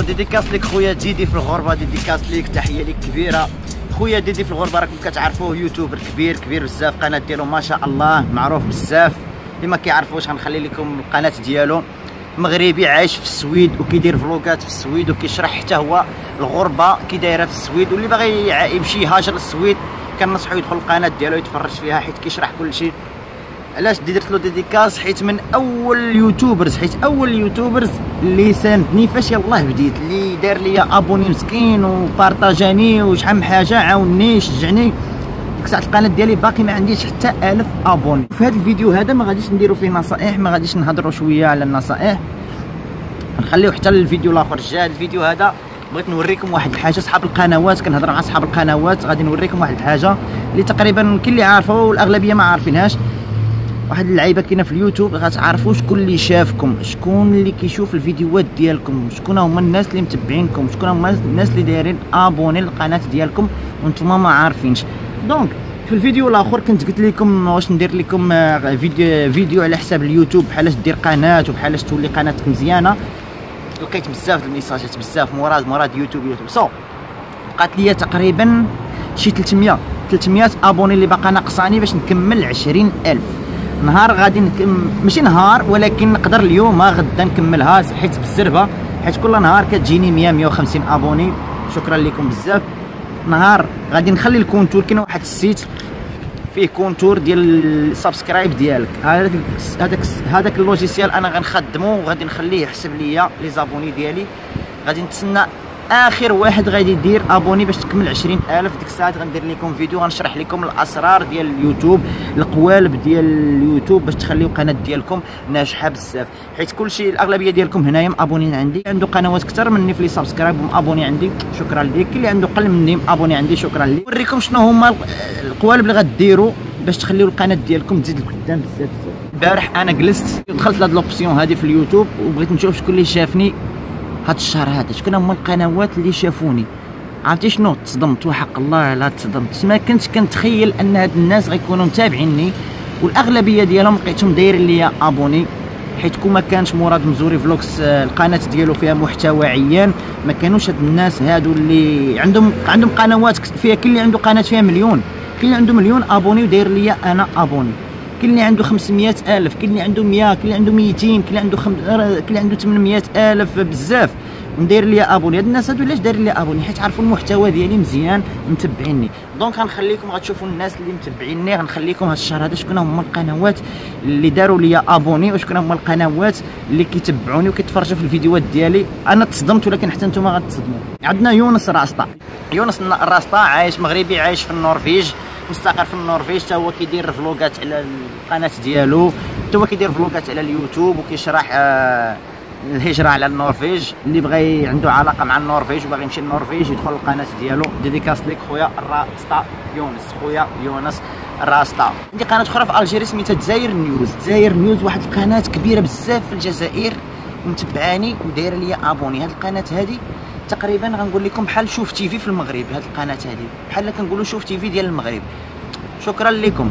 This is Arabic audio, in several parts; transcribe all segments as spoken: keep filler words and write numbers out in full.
ديديكاس ليك خويا ديدي في الغربه، ديديكاس ليك، تحيه ليك كبيره خويا ديدي في الغربه. راكم كتعرفوه يوتيوبر كبير كبير بزاف، القناه ديالو ما شاء الله معروف بزاف. اللي ما كيعرفوش غنخلي لكم القناه ديالو. مغربي عايش في السويد وكيدير فلوغات في السويد وكيشرح حتى هو الغربه كي دايره في السويد، واللي باغي يمشي يهاجر للسويد كنصحو يدخل القناه ديالو يتفرج فيها حيت كيشرح كل شيء. علاش درت له ديديكاس؟ حيت من اول يوتيوبرز حيت اول يوتيوبرز اللي ساندني فاش يلاه بديت، اللي دار ليا ابوني مسكين وبارطاجاني وشحال من حاجه، عاوني شجعني. ديك الساعه القناه ديالي باقي ما عنديش حتى ألف ابوني. في هذا الفيديو هذا ما غاديش نديرو فيه نصائح، ما غاديش نهضروا شويه على النصائح، نخليو حتى الفيديو الاخر الجاي. الفيديو هذا بغيت نوريكم واحد الحاجه. صحاب القنوات كنهضر مع صحاب القنوات، غادي نوريكم واحد الحاجه اللي تقريبا كاين اللي عارفه والاغلبيه ما عارفينهاش. واحد اللعيبه كاينه في اليوتيوب غتعرفوا شكون اللي شافكم، شكون اللي كيشوف الفيديوهات ديالكم، شكون هما الناس اللي متبعينكم، شكون هما الناس اللي دايرين ابوني للقناه ديالكم وانتم ما عارفينش. دونك في الفيديو الاخر كنت قلت لكم واش ندير لكم فيديو فيديو على حساب اليوتيوب بحالاش دير قناه وبحالاش تولي قناتك مزيانه. لقيت بزاف الميساجات بزاف مراد مراد يوتيوب يوتيوب سو بقات ليا تقريبا شي ثلاثمية ثلاثمية ابوني اللي باقا ناقصاني باش نكمل عشرين ألف. نهار غادي نكمل، ماشي نهار ولكن نقدر اليوم غدا نكملها حيت بالزربه، حيت كل نهار كتجيني مية مية وخمسين ابوني. شكرا لكم بزاف. نهار غادي نخلي الكونتور، كاين واحد السيت فيه كونتور ديال السبسكرايب ديالك، هذاك هذاك هذاك اللوجيسيال انا غنخدمو وغادي نخليه يحسب ليا لي زابوني ديالي. غادي نتسنى اخر واحد غادي يدير ابوني باش تكمل عشرين ألف. ديك الساعه غندير لكم فيديو غنشرح لكم الاسرار ديال اليوتيوب، القوالب ديال اليوتيوب باش تخليو القناه ديالكم ناجحه بزاف. حيت كلشي الاغلبيه ديالكم هنايا مابونين عندي، عنده قنوات اكثر مني في لي سبسكرايب ومابوني عندي، شكرا ليك. كاين اللي عنده قل مني مابوني عندي، شكرا ليك. نوريكم شنو هما القوالب اللي غديروا باش تخليو القناه ديالكم تزيد لقدام بزاف بزاف. البارح انا جلست دخلت لهاد لوبسيون هذه في اليوتيوب وبغيت نشوف شكون اللي شافني هاد الشهر هذا، شكون هما القنوات اللي شافوني. عرفتي شنو؟ تصدمت وحق الله لا تصدمت. ما كنتش كنتخيل ان هاد الناس غيكونوا متابعيني، والاغلبيه ديالهم لقيتهم دايرين ليا ابوني. حيت كون ما كانش مراد مزوري فلوكس القناه ديالو فيها محتوى عيان، ما كانوش هاد الناس هادو اللي عندهم عندهم قنوات فيها. كاين اللي عنده قناه فيها مليون، كاين اللي عنده مليون ابوني وداير ليا انا ابوني، كاين اللي عنده خمسمية ألف، كاين اللي عنده مية، كاين اللي عنده ميتين، كاين اللي عنده خم... كاين اللي عنده ثمانمية ألف، بزاف وندير ليا ابوني. هاد الناس هادو علاش دايرين ليا ابوني؟ حيت عرفوا المحتوى ديالي مزيان متبعيني. دونك غنخليكم غتشوفوا الناس اللي متبعيني، غنخليكم هاد الشهر هذا شكون هما القنوات اللي داروا ليا ابوني وشكون هما القنوات اللي كيتبعوني وكيتفرجوا في الفيديوهات ديالي. انا تصدمت ولكن حتى نتوما غتصدموا. عندنا يونس راسطا. يونس راسطا عايش مغربي عايش في النرويج، مستقر في النرويج، حتى هو كيدير فلوغات على القناه ديالو، حتى هو كيدير فلوغات على اليوتيوب وكيشرح آه الهجره على النرويج. اللي بغى عنده علاقه مع النرويج وباغي يمشي للنرويج يدخل القناه ديالو. ديديكاس ليك خويا راسطا يونس، خويا يونس راسطا. عندي قناه اخرى في الجيري سميتها دزاير نيوز. دزاير نيوز واحد القناه كبيره بزاف في الجزائر ومتبعاني ودايره ليا ابوني. هاد القناه هادي تقريبا غنقول لكم بحال شوف تيفي في المغرب. هاد القناه هادي بحال كنقولوا شوف تيفي ديال المغرب. شكرا لكم.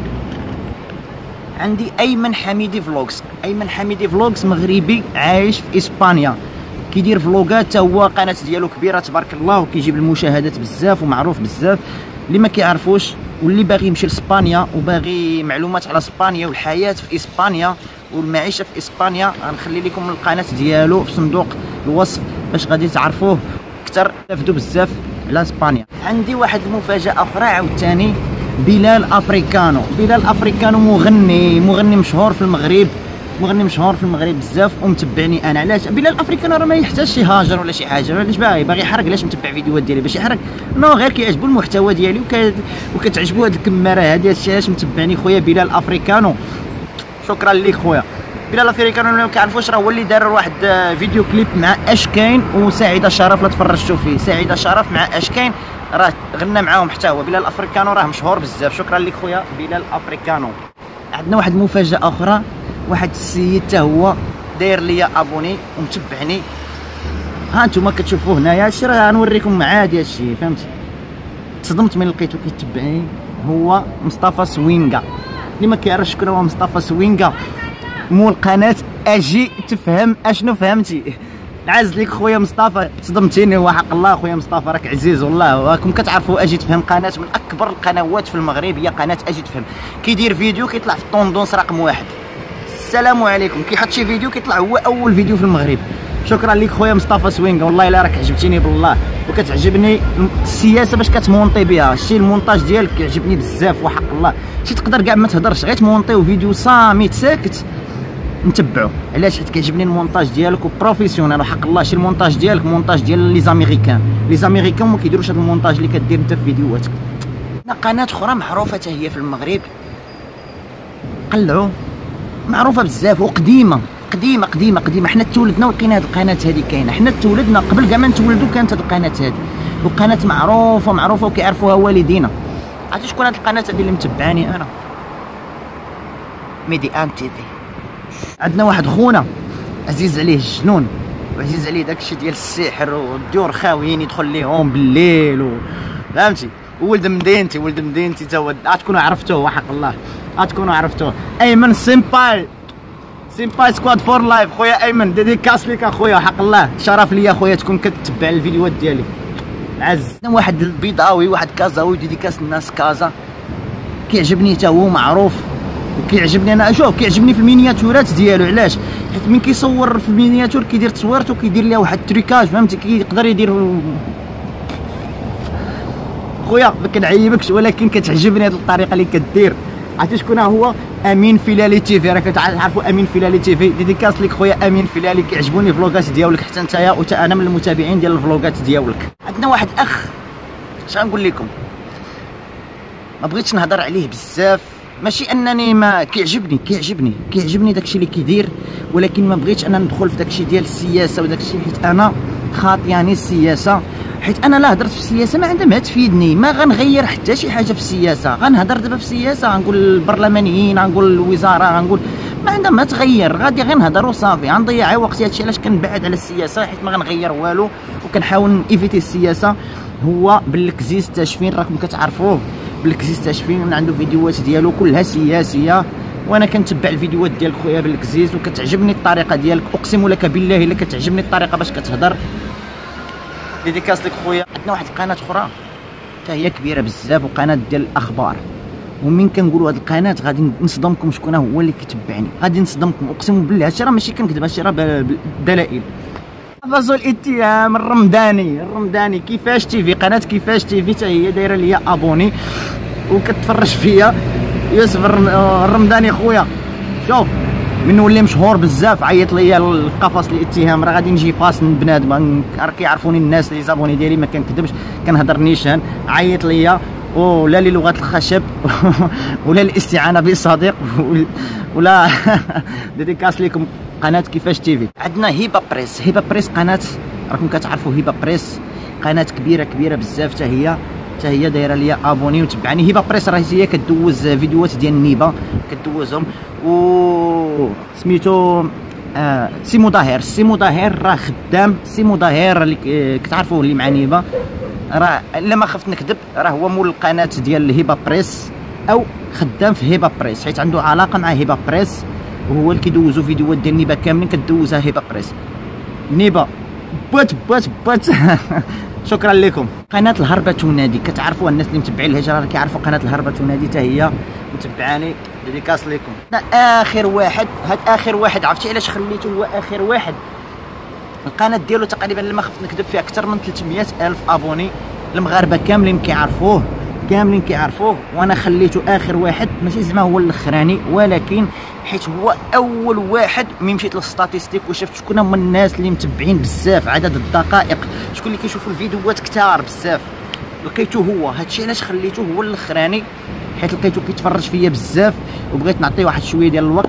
عندي ايمن حميدي فلوغز. ايمن حميدي فلوغز مغربي عايش في اسبانيا، كيدير فلوغات، حتى هو قناه ديالو كبيره تبارك الله وكيجيب المشاهدات بزاف ومعروف بزاف. اللي ما كيعرفوش واللي باغي يمشي لاسبانيا وباغي معلومات على اسبانيا والحياه في اسبانيا والمعيشه في اسبانيا، غنخلي لكم القناه ديالو في صندوق الوصف باش غادي تعرفوه اكثر، تستافدوا بزاف على اسبانيا. عندي واحد المفاجاه اخرى عاوتاني، بلال افريكانو. بلال افريكانو مغني مغني مشهور في المغرب، مغني مشهور في المغرب بزاف ومتبعني انا. علاش بلال افريكانو راه ما يحتاجش يهاجر ولا شي حاجه، علاش باغي باغي يحرق؟ علاش متبع فيديوهات ديالي باش يحرق؟ نو غير كيعجبو المحتوى ديالي وك... وكتعجبو هاد الكماره هادي. هادشي علاش متبعني خويا بلال افريكانو. شكرا ليك خويا بلال افريكانو. اللي ما كيعرفوش راه هو اللي دار واحد فيديو كليب مع اشكاين وسعيده شرف، لا تفرجتوا فيه. سعيده شرف مع اشكاين راه غنى معاهم حتى هو. بلال افريكانو راه مشهور بزاف. شكرا لك خويا بلال افريكانو. عندنا واحد المفاجاه اخرى، واحد السيد حتى هو داير ليا ابوني ومتبعني. ها انتم كتشوفوه هنايا، هادشي راه غنوريكم عادي هادشي، فهمتي؟ تصدمت من لقيتو كيتبعني. هو مصطفى سوينغا. اللي ما كيعرفش شكون هو مصطفى سوينغا، مول قناه اجي تفهم اشنو فهمتي. نعز ليك خويا مصطفى، صدمتيني وحق الله خويا مصطفى، راك عزيز والله. راكم كتعرفوا اجي تفهم قناه من اكبر القنوات في المغرب، هي قناه اجي تفهم. كيدير فيديو كيطلع في الطوندونس رقم واحد. السلام عليكم. كيحط شي فيديو كيطلع هو اول فيديو في المغرب. شكرا ليك خويا مصطفى سوينغا، والله الا راك عجبتيني بالله، وكتعجبني السياسه باش كتمونطي بها. الشيء المونتاج ديالك كيعجبني بزاف وحق الله. شي تقدر كاع ما تهضرش، غير تمونطيو فيديو صامت ساكت نتبعو. علاش؟ حيت كيعجبني المونتاج ديالك وبروفيسيونيل وحق الله. شي المونتاج ديالك مونتاج ديال لي زاميريكان، لي زاميريكان ما كيديروش هذا المونتاج اللي كدير انت في فيديوهاتك. قناه اخرى معروفه حتى هي في المغرب، قلعوا، معروفه بزاف وقديمه قديمه قديمه قديمه. حنا تولدنا ولقينا هذه القناه هذه كاينه، حنا تولدنا قبل كاع ما نتولدوا كانت هذه القناه هذه، وقناه معروفه معروفه وكيعرفوها والدينا. عرفتي شكون هذه القناه هذه اللي متبعاني انا؟ ميديان تي في. عندنا واحد خونا عزيز عليه الجنون، وعزيز عليه داكشي ديال السحر والديور خاويين يدخل ليهم بالليل و... فهمتي؟ ولد مدينتي، ولد مدينتي تا هو غتكونوا عرفتوه وحق الله، غتكونوا عرفتوه. ايمن سيمباي، سيمباي سكواد فور لايف. خويا ايمن ديديكاس ليك اخويا وحق الله، شرف ليا خويا تكون كتبع الفيديوهات ديالي. عز واحد البيضاوي، واحد كازاوي، ديديكاس الناس كازا، كيعجبني حتى هو معروف، وكيعجبني انا. شوف كيعجبني في المينياتورات ديالو، علاش؟ حيت من كيصور في المينياتور كيدير تصويرته وكيدير ليها واحد التريكاج، فهمتي؟ كيقدر يدير. خويا ما كنعيبكش ولكن كتعجبني هذه الطريقه اللي كدير. عرفتي شكون هو؟ امين فيلالي تي في، راك تعرفوا امين فيلالي تي في. ديديكاس ليك خويا امين فيلالي، كيعجبوني الفلوغات ديالك حتى نتايا، وتا انا من المتابعين ديال الفلوغات ديالك. عندنا واحد اخ، اش غنقول لكم، ما بغيتش نهضر عليه بزاف، ماشي انني ما كيعجبني كيعجبني كيعجبني داكشي اللي كيدير، ولكن ما بغيتش انا ندخل في داكشي ديال السياسه وداكشي، حيت انا خاطياني السياسه. حيت انا لا هضرت في السياسه ما عندها ما تفيدني، ما غنغير حتى شي حاجه في السياسه. غنهضر دابا في السياسه، غنقول البرلمانيين، غنقول الوزاره، غنقول ما عندها ما تغير، غادي غير نهضر وصافي. غنضيع وقتي. هادشي علاش كنبعد على السياسه، حيت ما غنغير والو، وكنحاول ايفيتي السياسه. هو بالكزيز تاشفين، راكم كتعرفوه بالكزيز تاشفين، عنده فيديوهات ديالو كلها سياسيه، وانا كنتبع الفيديوهات ديال خويا بالكزيز، وكتعجبني الطريقه ديالك. اقسم لك بالله الا كتعجبني الطريقه باش كتهضر. ديديكاس لك خويا. عندنا واحد القناه اخرى حتى هي كبيره بزاف، وقناه ديال الاخبار. ومن كنقولوا هذه القناه غادي نصدمكم شكون هو اللي كيتبعني، غادي نصدمكم اقسم بالله. هادشي راه ماشي كنكذب، هادشي راه بالدلائل. حفظوا الاتهام الرمضاني الرمضاني كيفاش تي في، قناه كيفاش تي في حتى هي دايره ليا ابوني وكتفرج فيا. يوسف الرمضاني خويا، شوف من نولي مشهور بزاف عيط ليا القفص الاتهام، راه غادي نجي فاصل بنادم. راه كيعرفوني الناس لي زابوني ديالي، ما كنكذبش، كنهضر نيشان. عيط ليا ولا للغه الخشب ولا الاستعانه بالصديق ولا ديديكاس ليكم قناه كيفاش تي في. عندنا هبه بريس. هبه بريس قناه راكم كتعرفوا هبه بريس، قناه كبيره كبيره بزاف، حتى هي حتى هي دايره ليا ابوني وتبعني. هبه بريس راه هي كدوز فيديوهات ديال النيبه، كدوزهم. و سميتو آه سيمو ظاهر. سيمو ظاهر راه خدام. سيمو ظاهر اللي كتعرفوه اللي مع نيبه، راه الا ما خفت نكذب راه هو مول القناه ديال هبه بريس، او خدام في هبه بريس، حيت عنده علاقه مع هبه بريس، وهو اللي كيدوزو فيديوهات ديال نيبه كاملين كدوزها هبه بريس. نيبه بات بات بات شكرا لكم. قناه الهربه تنادي، كتعرفوها الناس اللي متبعين الهجره راه كيعرفوا قناه الهربه تنادي، حتى هي متبعاني. ديديكاس لكم. اخر واحد، هاد اخر واحد عرفتي علاش خليته هو اخر واحد؟ القناه ديالو تقريبا لما خفت نكذب فيها اكثر من ثلاثمية الف ابوني، المغاربه كاملين كيعرفوه كاملين كيعرفوه، وانا خليته اخر واحد، ماشي زعما هو الاخراني، ولكن حيت هو اول واحد. ملي مشيت للستاتيستيك وشفت شكون هما الناس اللي متبعين بزاف، عدد الدقائق، شكون اللي كيشوفوا الفيديوهات كثار بزاف، لقيته هو. هادشي علاش خليته هو الاخراني، حيت لقيته كيتفرج فيا بزاف، وبغيت نعطيه واحد شويه ديال الوقت.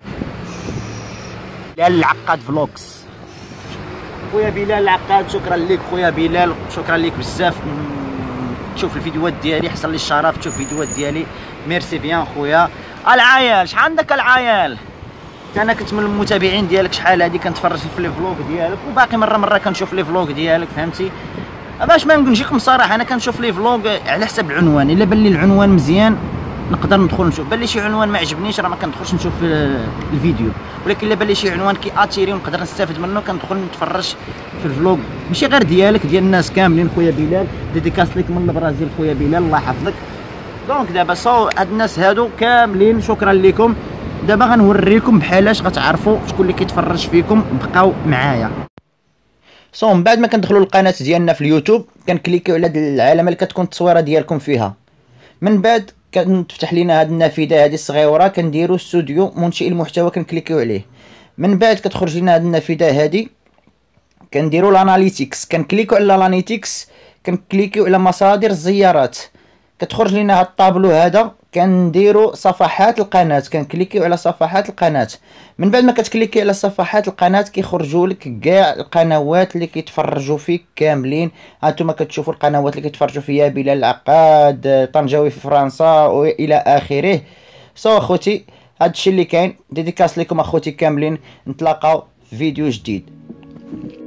بلال العقاد فلوكس. خويا بلال العقاد، شكرا لك خويا بلال، شكرا لك بزاف. تشوف الفيديوهات ديالي، حصل لي الشرف تشوف الفيديوهات ديالي، ميرسي بيان خويا. العيال شحال عندك العيال؟ انا كنت من المتابعين ديالك شحال هادي، كنتفرج في لي فلوغ ديالك، وباقي مره مره كنشوف لي فلوغ ديالك، فهمتي؟ باش ما نجيكم صراحه، انا كنشوف لي فلوغ على حسب العنوان. الا بان لي العنوان مزيان نقدر ندخل نشوف. بان لي شي عنوان ما عجبنيش راه ما كندخلش نشوف الفيديو، ولكن الا بان لي شي عنوان كي اتيري ونقدر نستافد منه كندخل نتفرج في الفلوق، ماشي غير ديالك ديال الناس كاملين. خويا بلال ديديكاس ليك من البرازيل خويا بلال، الله يحفظك. دونك دابا صو هاد الناس هادو كاملين شكرا لكم. دابا غنوريكم بحالاش غتعرفوا شكون اللي كيتفرج فيكم. بقاو معايا. صو من بعد ما كندخلوا للقناه ديالنا في اليوتيوب كنكليكيو على هاد العلامه اللي كتكون التصويره ديالكم فيها. من بعد كتفتح لينا هاد النافذه هادي الصغيره، كنديروا استوديو منشئ المحتوى، كنكليكيو عليه. من بعد كتخرج لينا هاد النافذه هادي، كنديروا الاناليتيكس، كنكليكيو على الاناليتيكس، كنكليكيو على مصادر الزيارات، كتخرج لينا هاد الطابلو هذا، كنديروا صفحات القناه، كنكليكيو على صفحات القناه. من بعد ما كتكليكي على صفحات القناه كيخرجوا لك كاع القنوات اللي كيتفرجوا فيك كاملين. هانتوما كتشوفوا القنوات اللي كيتفرجوا فيها بلال العقاد، طنجاوي في فرنسا والى اخره. سو اخوتي هادشي اللي كاين. ديديكاس لكم اخوتي كاملين، نتلاقاو في فيديو جديد.